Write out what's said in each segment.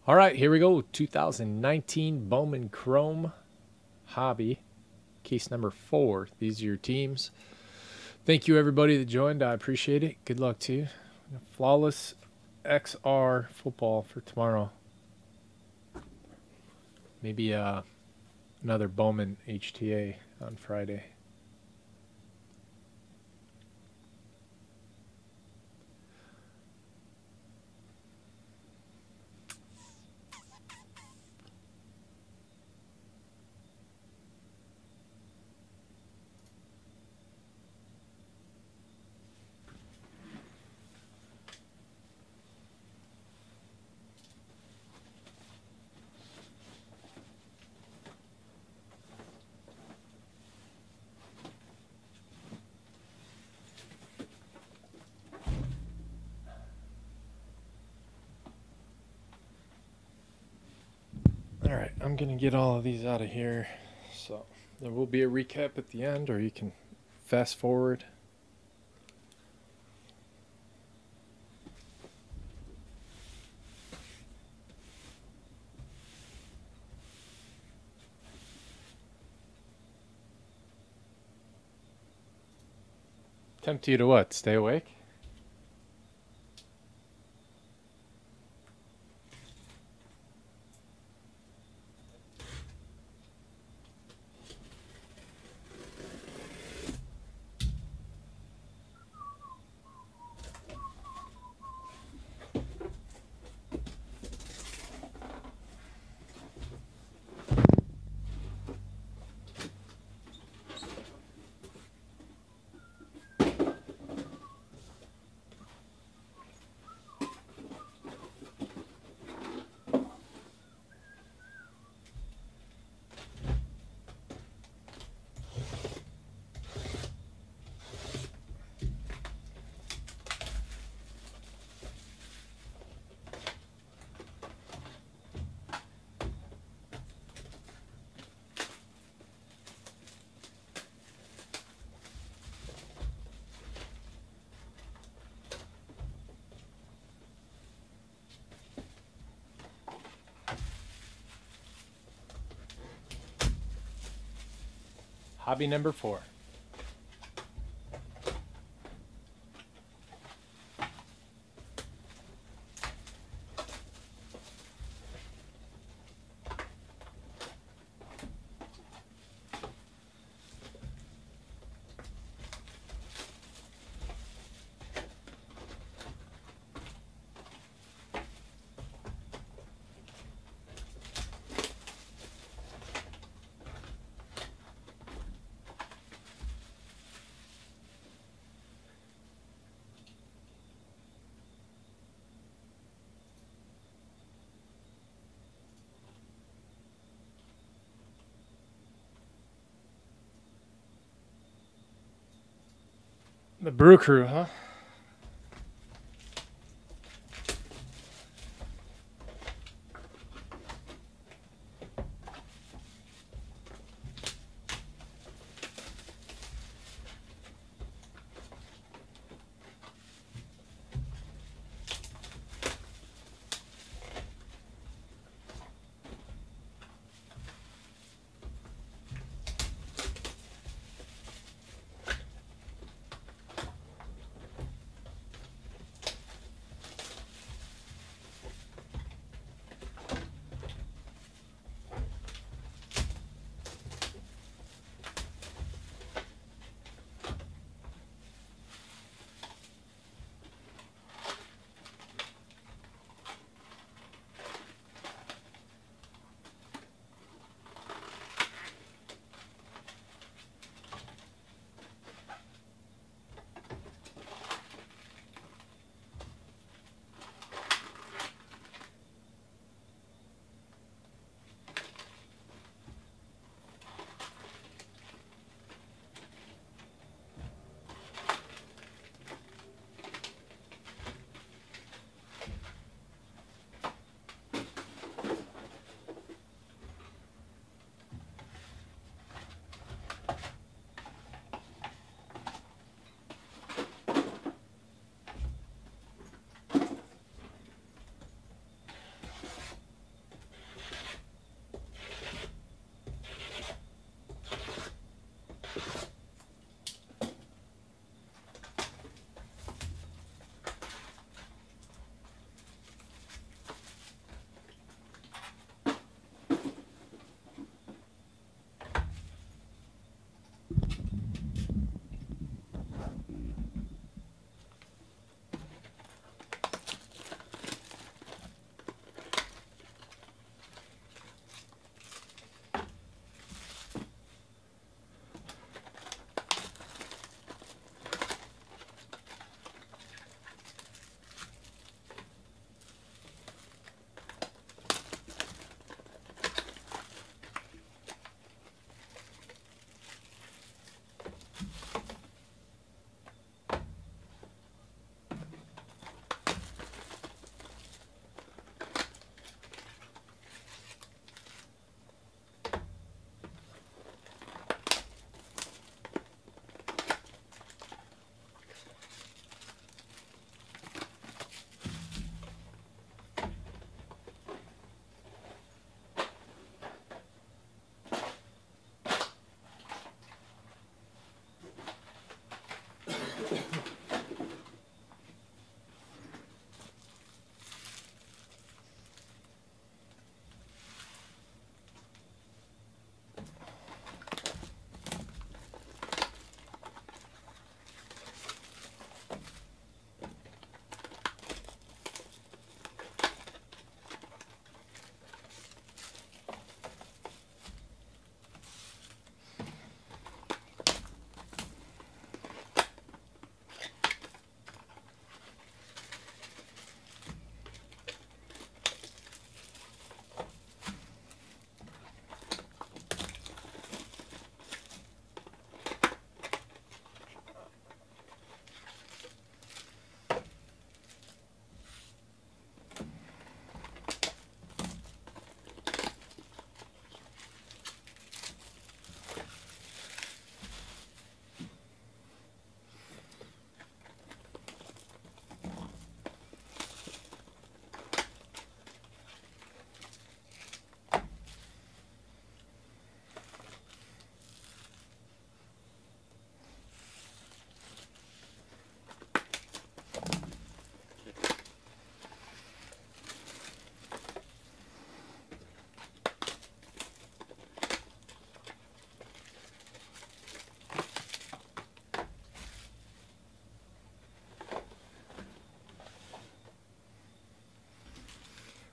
All right, here we go. 2019 Bowman Chrome Hobby, case number 4. These are your teams. Thank you, everybody that joined. I appreciate it. Good luck to you. Flawless XR football for tomorrow. Maybe another Bowman HTA on Friday. All right, I'm going to get all of these out of here. So there will be a recap at the end, or you can fast forward. Tempt you to what? Stay awake? Hobby number 4. The Brew Crew, huh?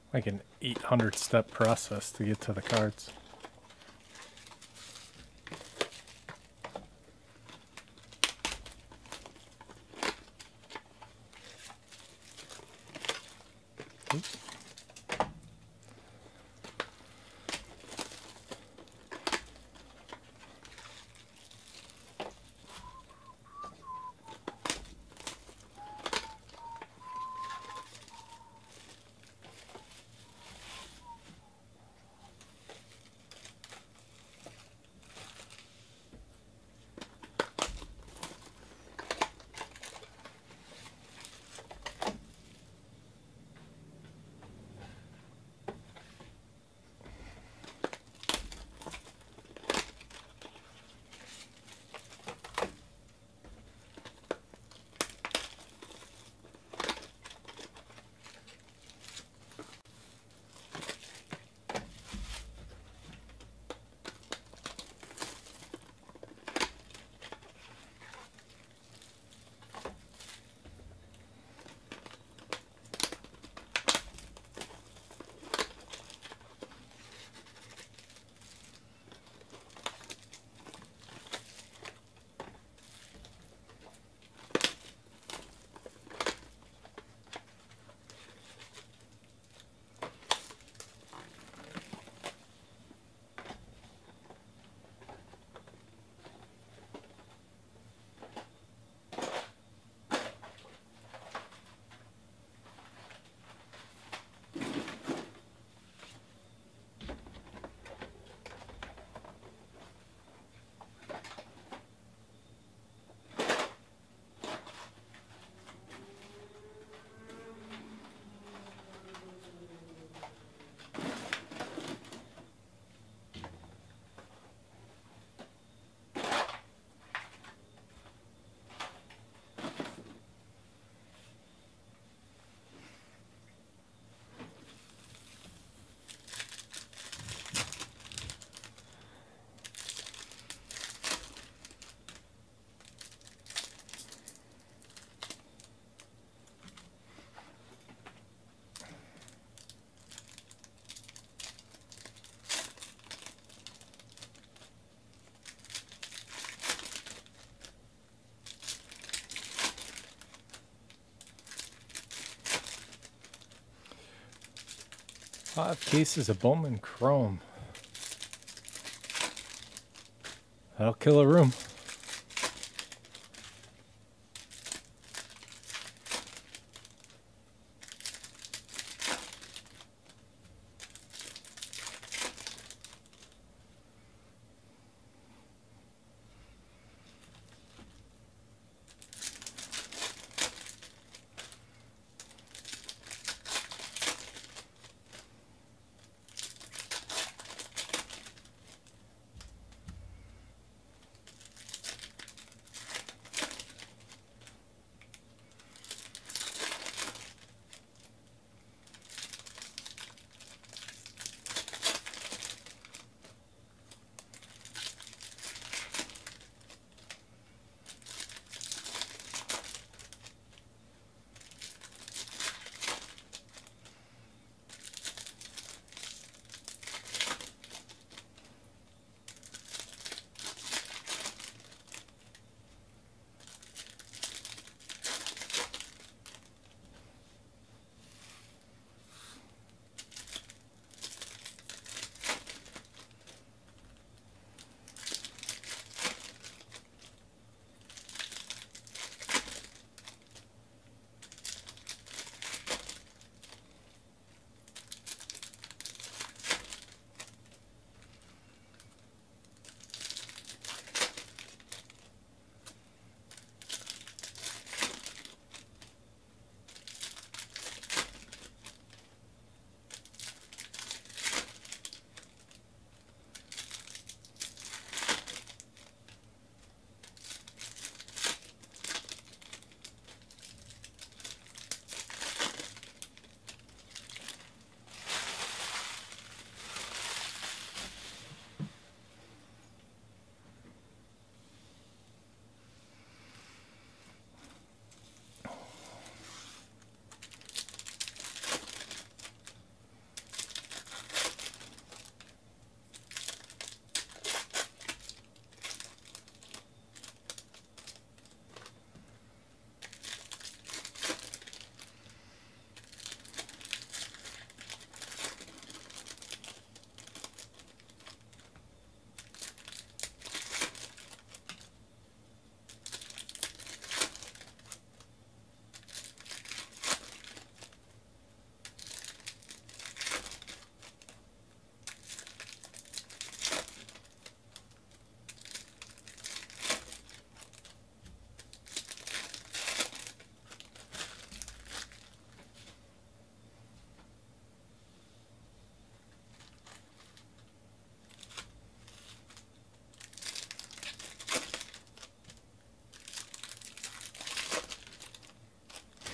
Like an 800-step process to get to the cards. Oops. Five cases of Bowman Chrome. That'll kill a room.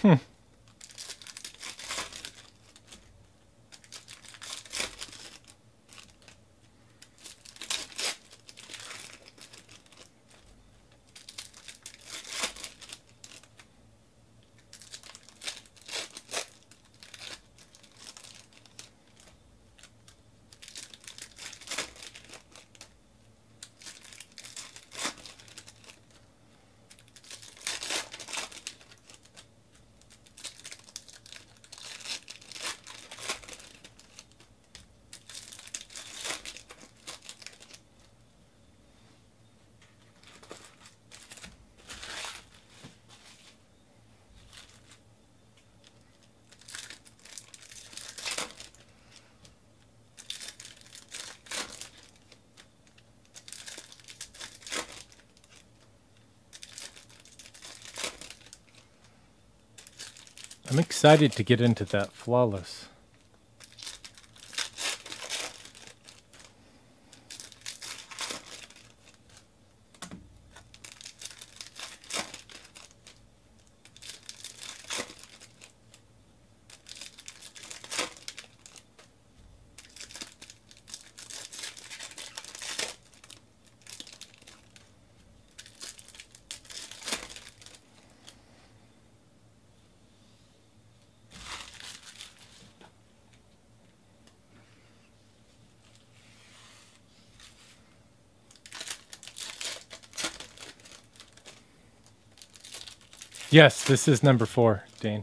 I'm excited to get into that flawless. Yes, this is number 4, Dane.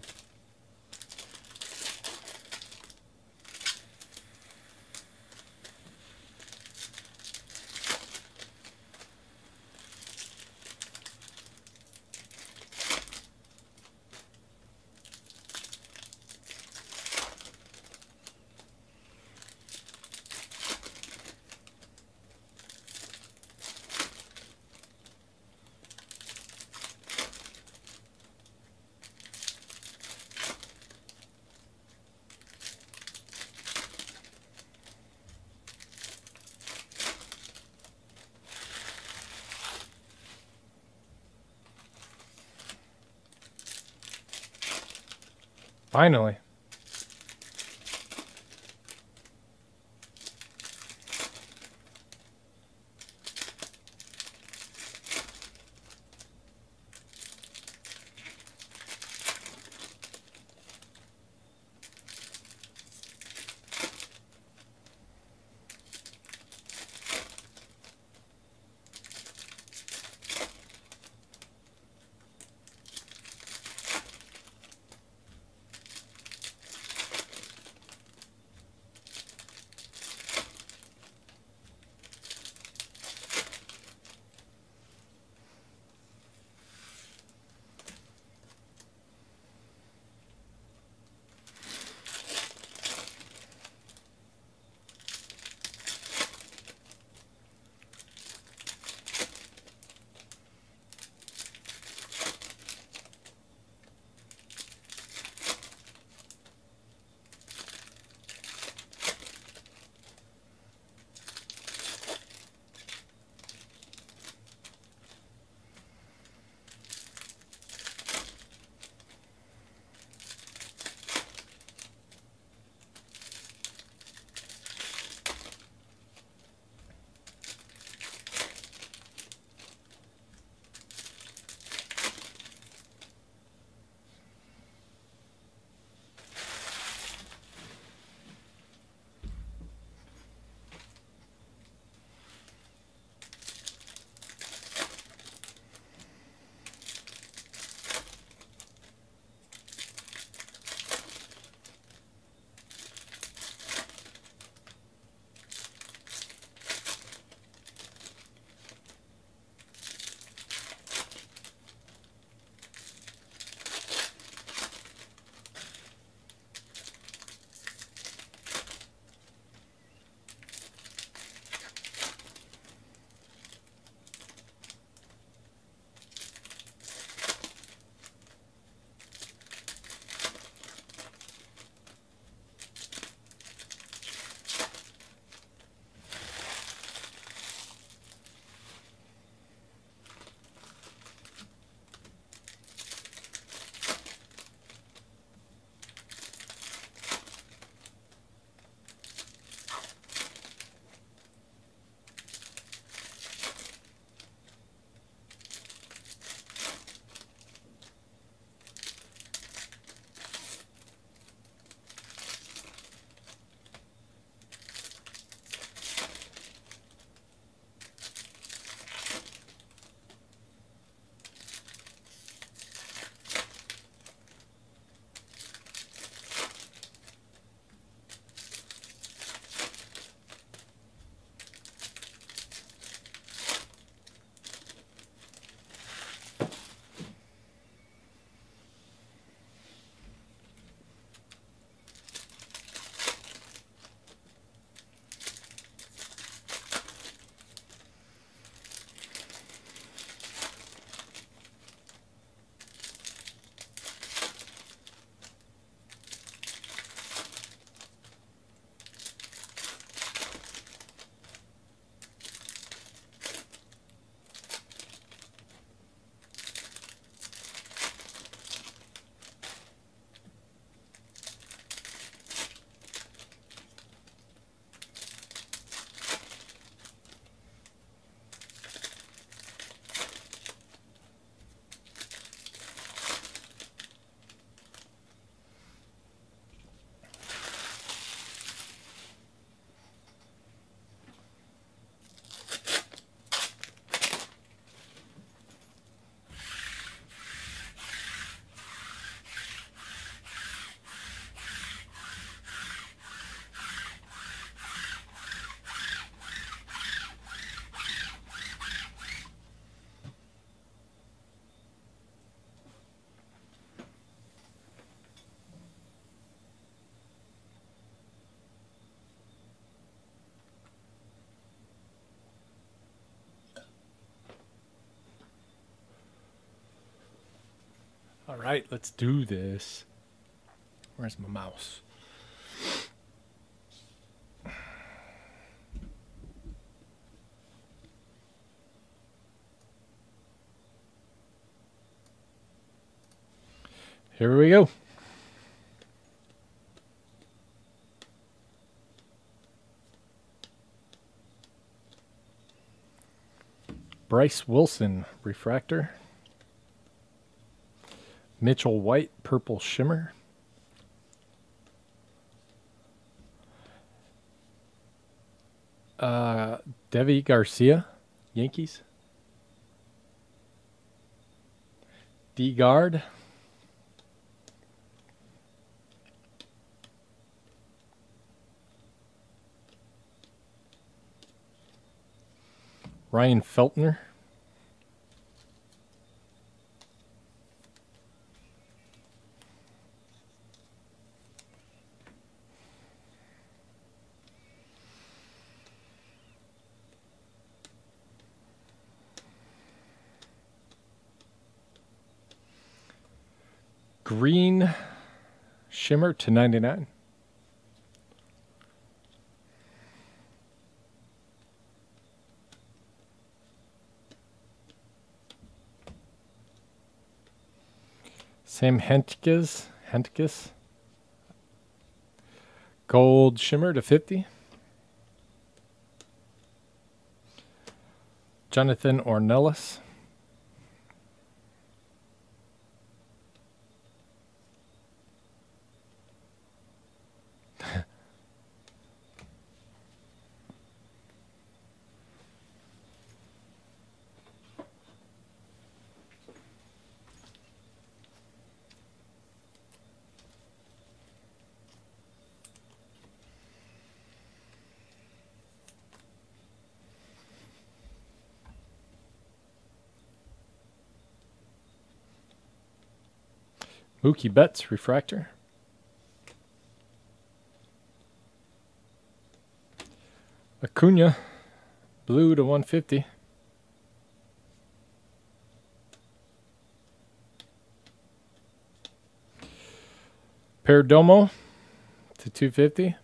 Finally. right, let's do this. Where's my mouse? Here we go. Bryce Wilson, refractor. Mitchell White, purple shimmer. Devi Garcia, Yankees. D-Guard. Ryan Feltner. Green shimmer to 99. Sam Hentges. Gold shimmer to 50. Jonathan Ornelas. Mookie Betts, refractor. Acuna, blue to 150. Perdomo to 250.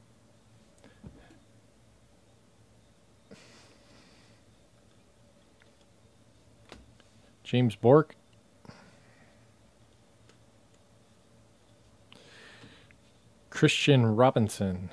James Bork. Christian Robinson.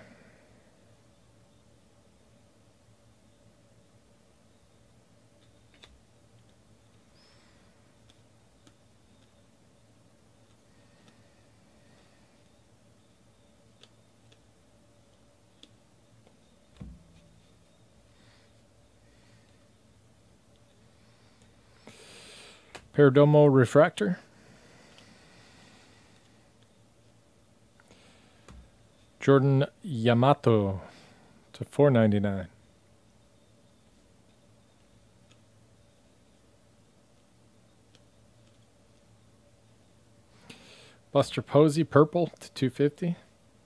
Perdomo refractor. Jordan Yamato to 499. Buster Posey, purple to 250.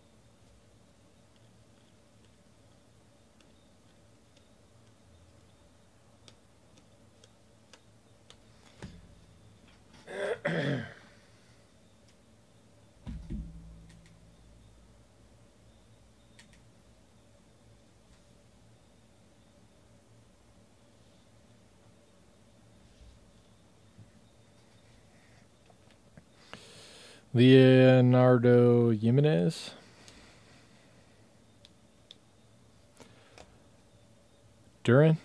Leonardo Jimenez. Duran.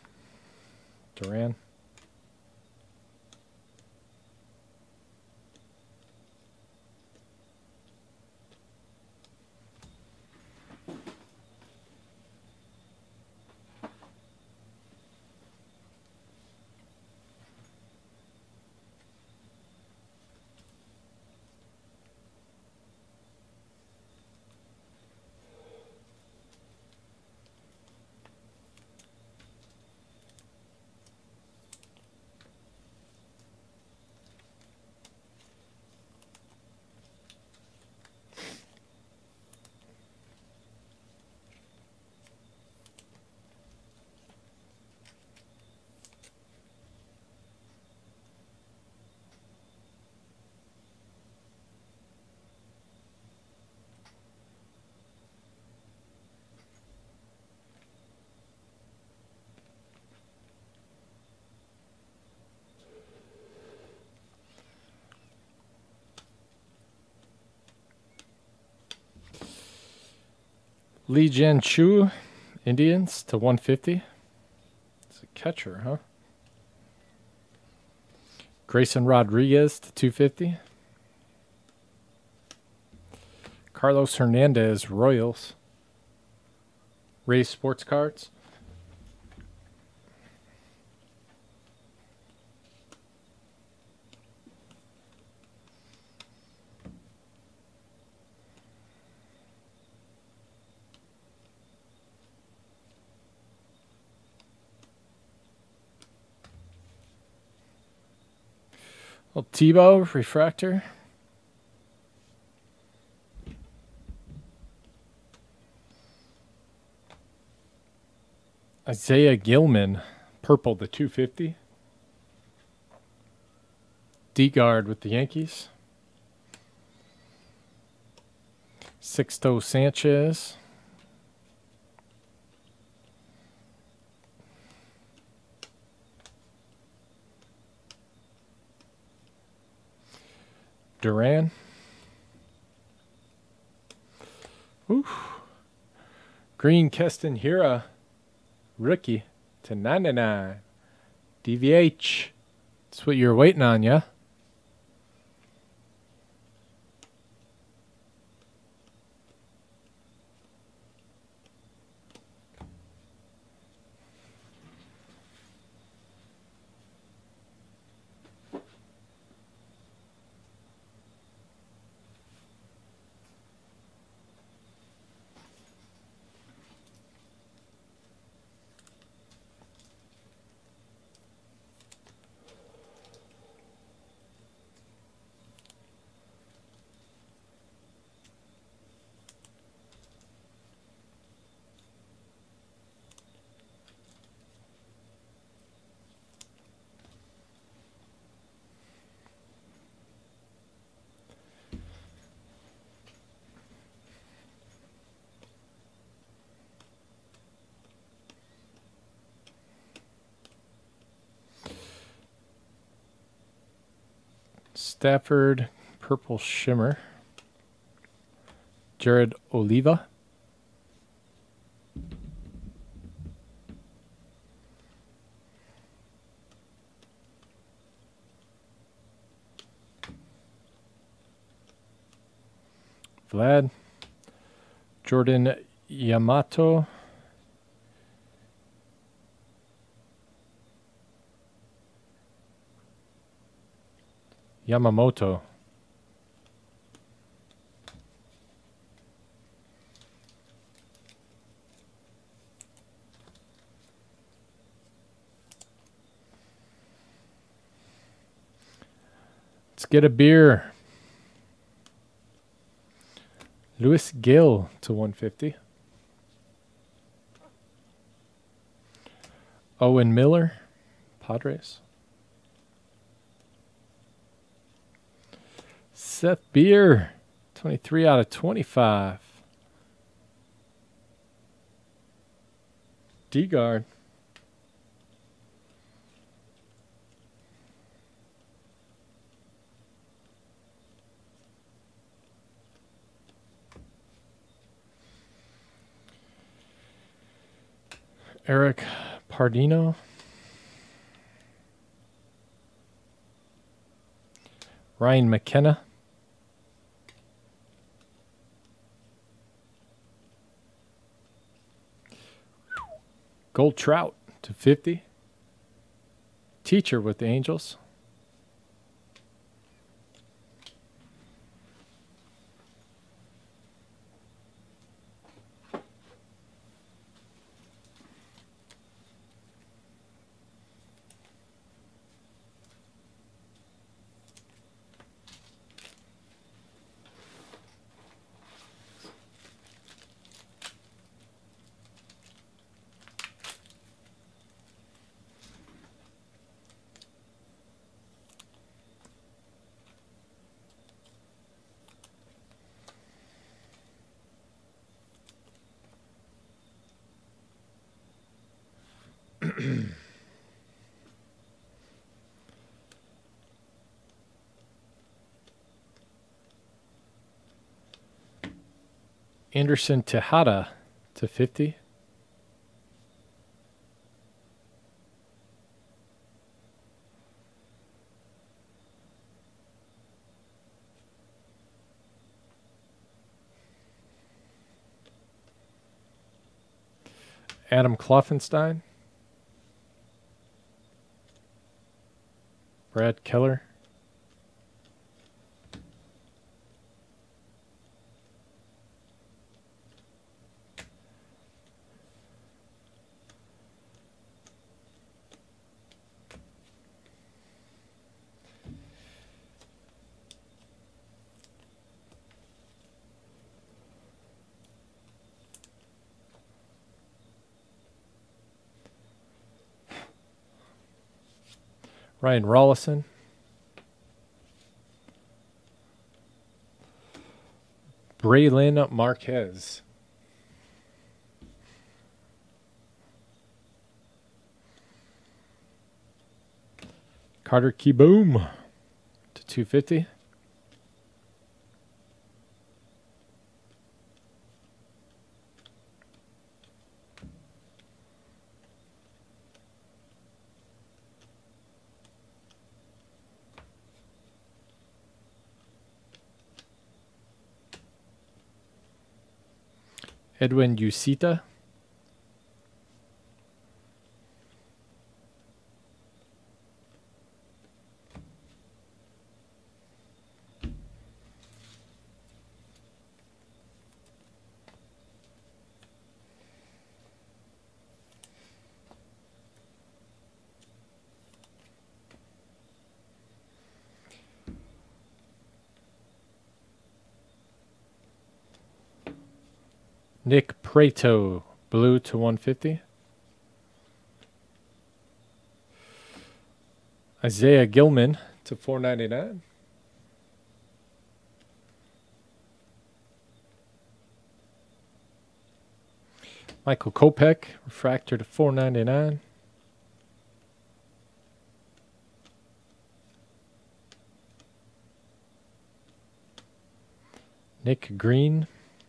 Lee Jian-Chu, Indians to 150. It's a catcher, huh? Grayson Rodriguez to 250. Carlos Hernandez, Royals. Rays Sports Cards. Well, Tebow, refractor. Isaiah Gilman, purple to 250. D-Guard with the Yankees. Sixto Sanchez. Duran. Oof. Green Keston Hira, rookie to 99. DVH. That's what you're waiting on, yeah? Stafford, purple shimmer. Jared Oliva. Vlad. Jordan Yamato. Yamamoto. Let's get a beer. Luis Gill to 150. Owen Miller, Padres. Seth Beer, 23 out of 25. D-Guard. Eric Pardino. Ryan McKenna. Gold Trout to 50. Teacher with the Angels. Anderson Tejada 250. Adam Kloffenstein. Brad Keller. Ryan Rollison. Braylon Marquez. Carter Keyboom to 250. Edwin Usita. Nick Prato, blue to 150. Isaiah Gilman to 499. Michael Kopech, refractor to 499. Nick Green.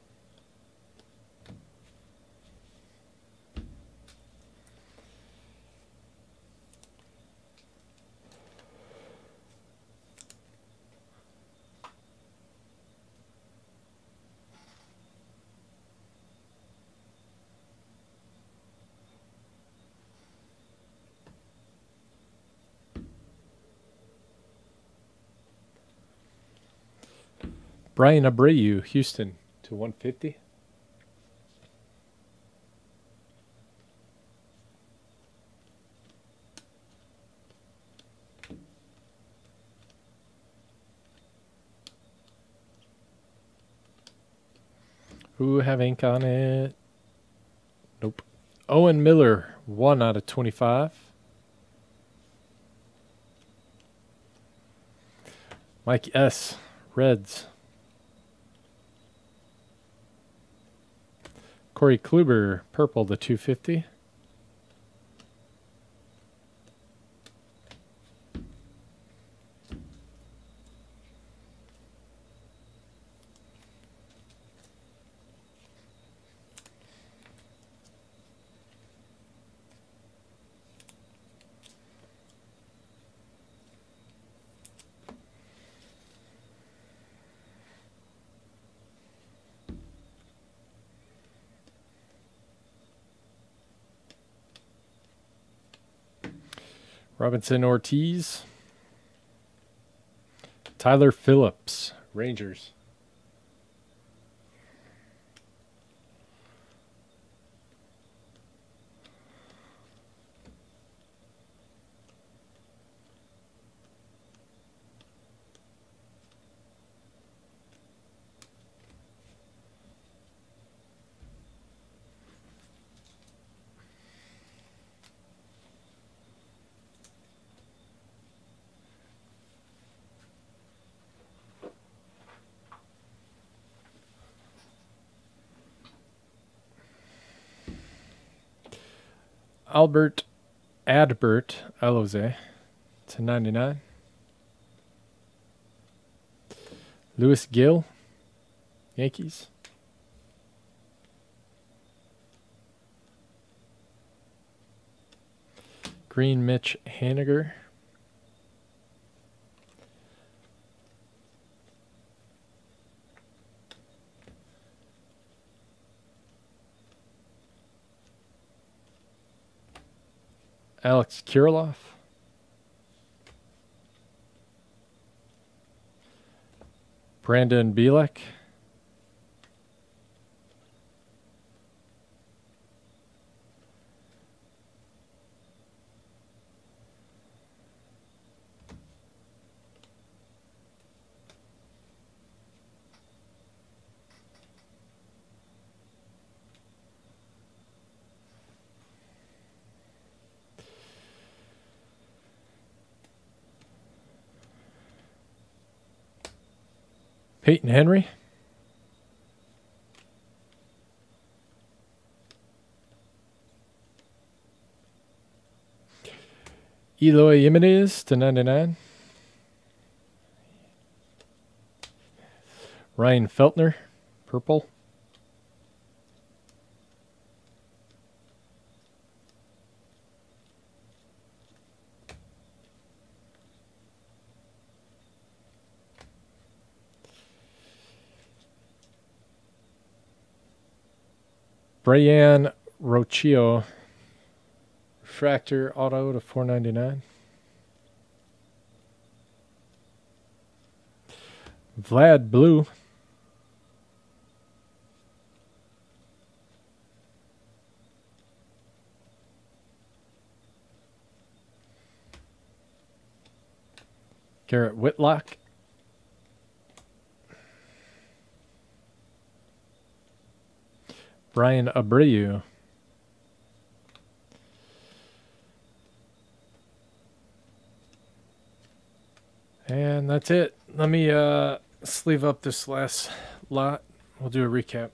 Brian Abreu, Houston to 150. Who have ink on it? Nope. Owen Miller, 1 out of 25. Mike S., Reds. Corey Kluber, purple to 250. Robinson Ortiz. Tyler Phillips, Rangers. Albert Adbert Eloze to 99. Lewis Gill, Yankees. Green, Mitch Haniger. Alex Kirilloff. Brandon Bielek. Peyton Henry. Eloy Jimenez /99. Ryan Feltner, purple. Brian Rochio, refractor auto /499. Vlad Blue. Garrett Whitlock. Brian Abreu. And that's it. Let me sleeve up this last lot. We'll do a recap.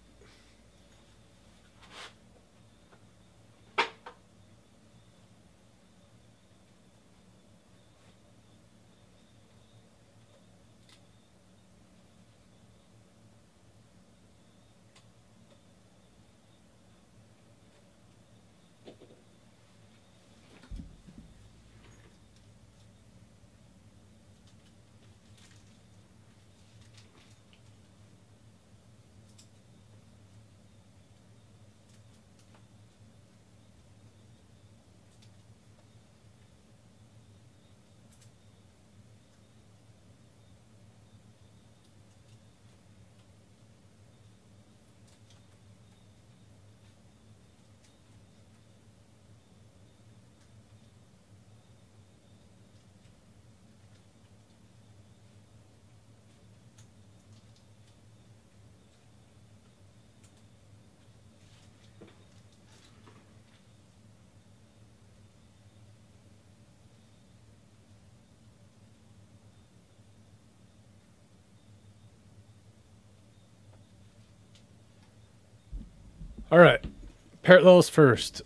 All right. Parallels first.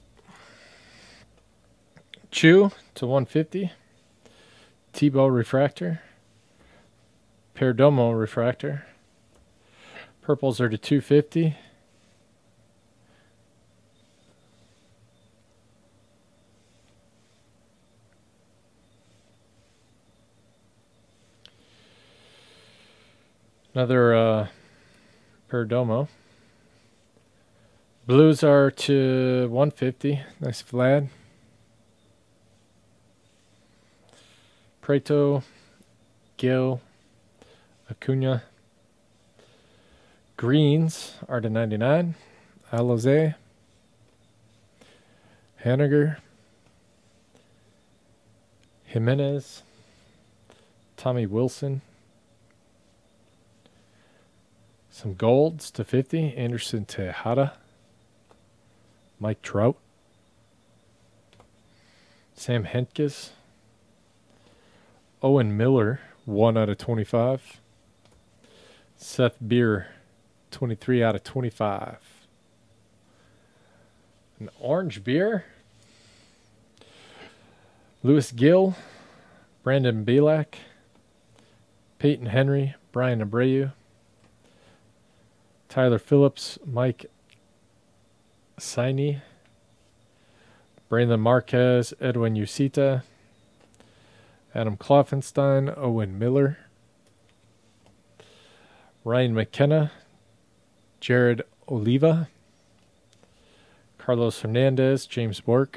Chew /150. Tebow refractor. Perdomo refractor. Purples are /250. Another Perdomo. Blues are /150. Nice Vlad. Preto, Gil, Acuna. Greens are /99. Aloze. Haniger. Jimenez. Tommy Wilson. Some golds /50. Anderson Tejada. Mike Trout. Sam Hentges. Owen Miller, 1/25. Seth Beer, 23/25. An orange beer. Lewis Gill. Brandon Bielak. Peyton Henry. Brian Abreu. Tyler Phillips. Mike Siney. Braylon Marquez, Edwin Usita, Adam Kloffenstein, Owen Miller, Ryan McKenna, Jared Oliva, Carlos Hernandez, James Bork,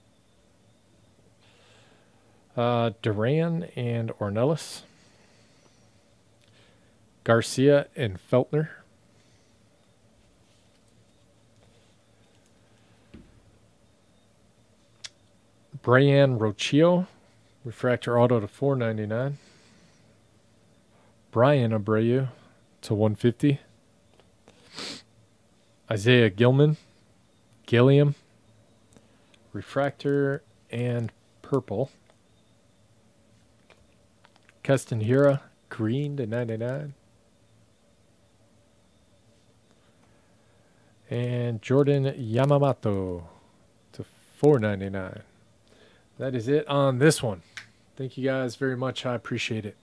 Duran and Ornelas, Garcia and Feltner, Brian Rochio, refractor auto to $4.99. Brian Abreu to $150. Isaiah Gilliam, refractor and purple. Keston Hira, green to $99. And Jordan Yamamoto to $4.99. That is it on this one. Thank you guys very much. I appreciate it.